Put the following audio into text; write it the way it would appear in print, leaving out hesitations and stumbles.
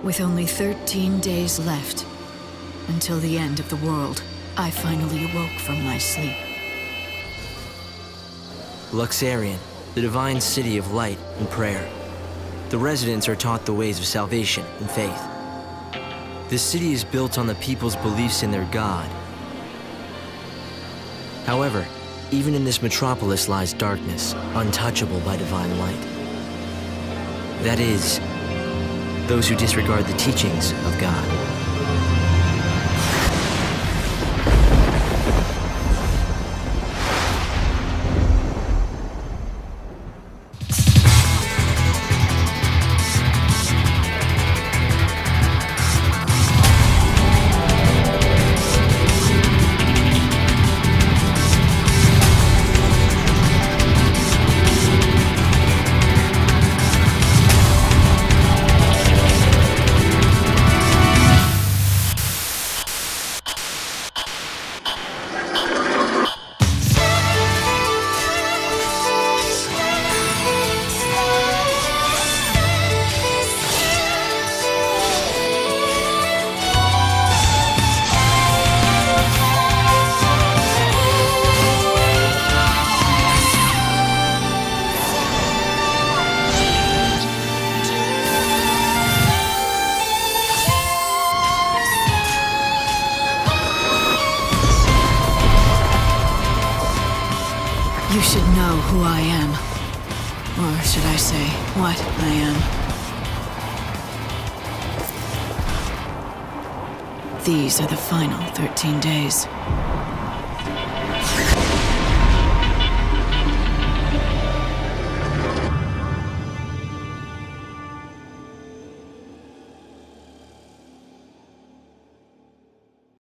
With only 13 days left, until the end of the world, I finally awoke from my sleep. XIII, the divine city of light and prayer. The residents are taught the ways of salvation and faith. This city is built on the people's beliefs in their God. However, even in this metropolis lies darkness, untouchable by divine light. That is, those who disregard the teachings of God. You should know who I am. Or should I say, what I am. These are the final 13 days.